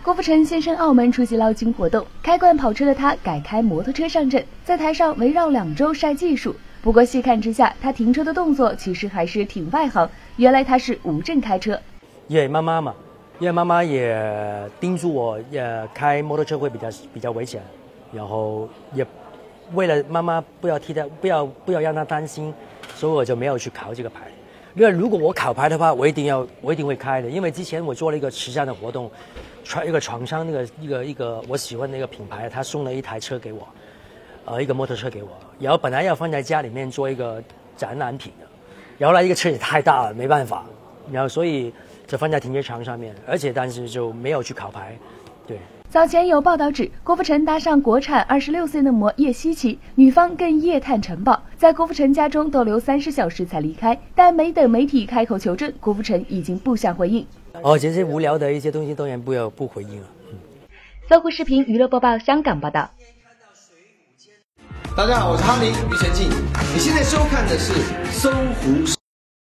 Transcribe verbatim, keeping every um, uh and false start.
郭富城现身澳门出席捞金活动，开惯跑车的他改开摩托车上阵，在台上围绕两周晒技术。不过细看之下，他停车的动作其实还是挺外行，原来他是无证开车。 因为妈妈嘛，因为妈妈也叮嘱我，也开摩托车会比较比较危险，然后也为了妈妈不要替他不要不要让她担心，所以我就没有去考这个牌。因为如果我考牌的话，我一定要我一定会开的，因为之前我做了一个慈善的活动，一个厂商那个一个一个我喜欢的一个品牌，他送了一台车给我，呃，一个摩托车给我，然后本来要放在家里面做一个展览品的，然后来一个车也太大了，没办法，然后所以就放在停车场上面，而且但是就没有去考牌，对。 早前有报道指，郭富城搭上国产二十六岁嫩模叶希琪，女方更夜探城堡，在郭富城家中逗留三十小时才离开。但没等媒体开口求证，郭富城已经不想回应。 哦，这些无聊的一些东西当然不要不回应了。嗯。 搜狐视频娱乐播报，香港报道。 大家好，我是哈林庾澄庆，你现在收看的是搜狐。